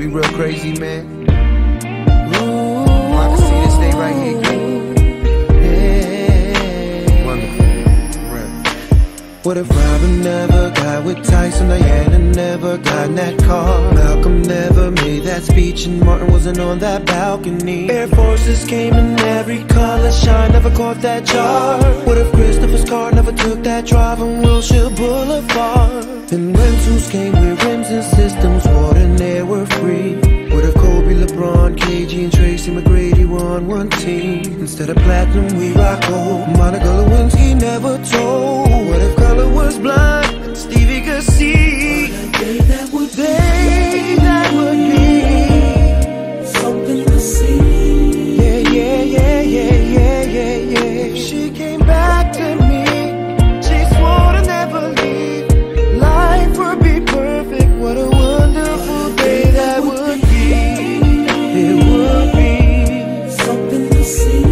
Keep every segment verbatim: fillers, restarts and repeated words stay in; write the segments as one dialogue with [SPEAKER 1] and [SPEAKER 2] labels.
[SPEAKER 1] be real crazy, man. Ooh, I can see this thing right here, yeah. Wonderful. What if Robin never got with Tyson, Diana never got in that car, Malcolm never made that speech, and Martin wasn't on that balcony? Air Forces came in every color, Shine never caught that jar. What if Christopher's car never took that drive on Wilshire Boulevard? And rentals came with rims and systems, water and air were free. What if Kobe, LeBron, K G and Tracy McGrady were on one team? Instead of platinum we rock gold, Monica Lewinsky never told. What if color was blind and Stevie could see? What a day that would be, day that would be something to see. Yeah, yeah, yeah, yeah, yeah, yeah, yeah. If she came back to me, she swore to never leave. Life would be perfect. What a wonderful day that would be. It would be something to see.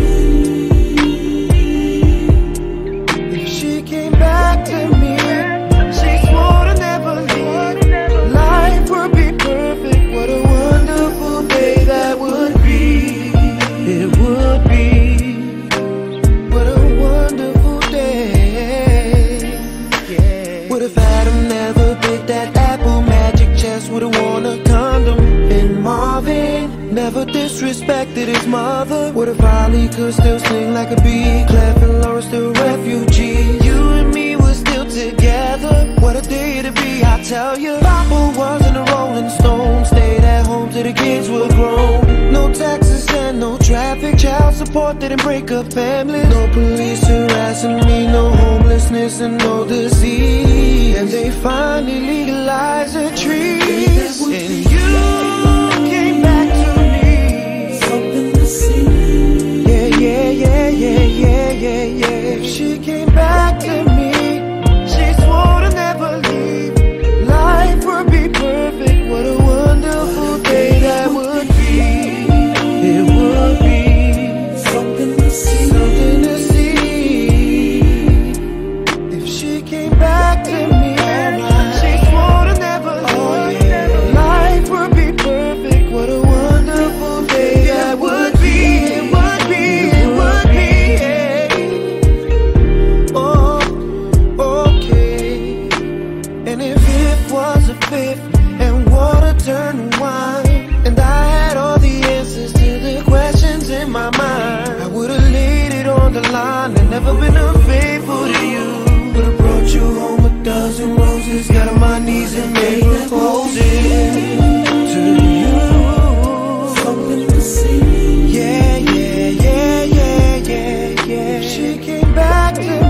[SPEAKER 1] If she came back to me, she swore to never leave. Life would be perfect. What a wonderful day that would be. It would be. What a wonderful day. Yeah. What if Adam never picked that apple? Magic Chess would've worn a condom. And Marvin never disrespected his mother. What if Ali could still sing like a bee? Clef and Laura still refugees. You and me were still together. What a day to be, I tell you. Papa wasn't a Rolling Stone, stayed at home till the kids were grown. No taxes and no traffic, child support didn't break up families. No police harassing me, no homelessness and no disease. And they finally legalized the trees. And you came back to me, something to see. Yeah, yeah, yeah, yeah, yeah, yeah, yeah. If she came back to me, she swore to never leave. Life would be perfect. What a wonderful day that would be. It would be something to see, something to see. If she came back to me, she swore to never leave. Life would be perfect. What a wonderful day that would be. It would be, it would be, yeah. Oh, okay. And if it was a fifth and water turned to wine, and I had all the answers to the questions in my mind, I would've laid it on the line and never been unfaithful to you. Would've brought you home a dozen roses, got on my knees and made proposals to you. Something to see. Yeah, yeah, yeah, yeah, yeah, yeah. She came back to